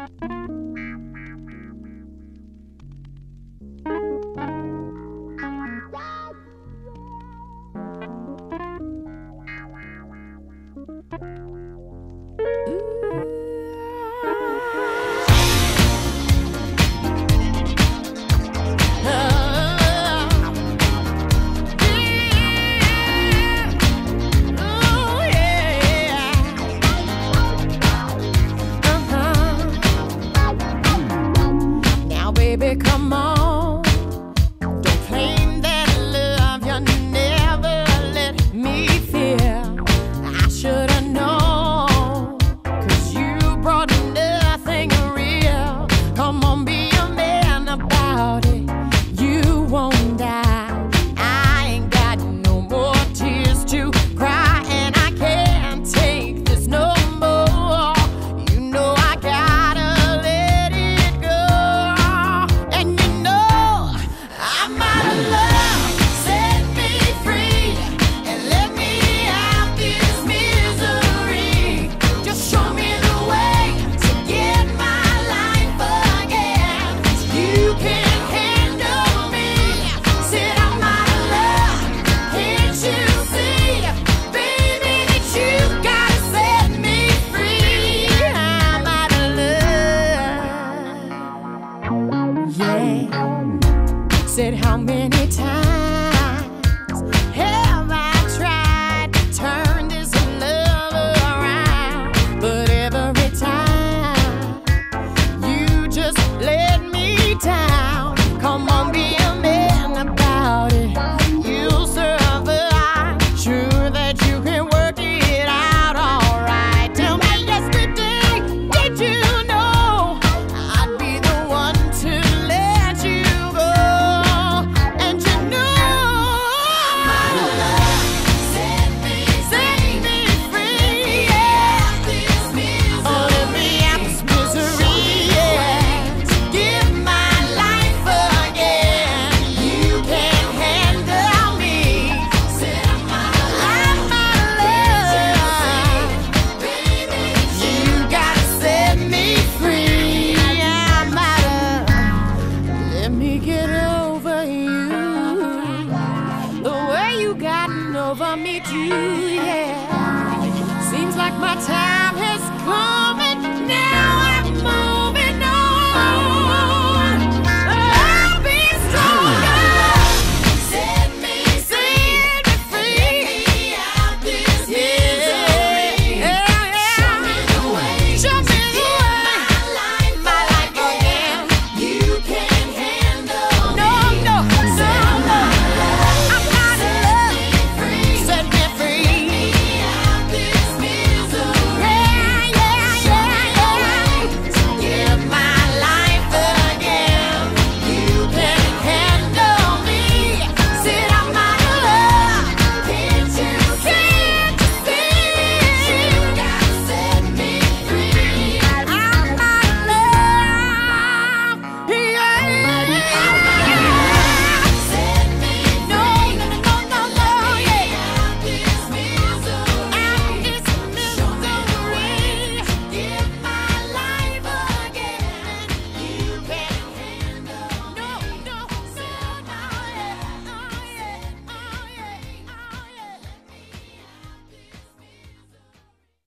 Baby, come on. Don't claim that love you never let me feel. I should've known, 'cause you brought nothing real. Come on, be a man about it. You won't die. I ain't got no more tears to cry, and I can't take this no more. You know I gotta let it go. And you know I'm out of love. Set me free and let me out this misery. Just show me the way to get my life again. You can handle me. Said I'm out of love. Can't you see, baby, that you gotta set me free? I'm out of love. Yeah. Said how many times have I tried to turn this love around? But every time you just let me down. Come on, be a man about it. You'll survive. Sure that you can work it out alright. Tell me yesterday, did you know I'd be the one to let you go? And you know I'm out of love. Set me free, yeah. Oh, let me out this misery, yeah. Give my life again. You can't handle me. Said I'm out of love. You gotta set me free. I'm out of. Let me get over you. The way you gotten over me too, yeah. Seems like my time has come, and now I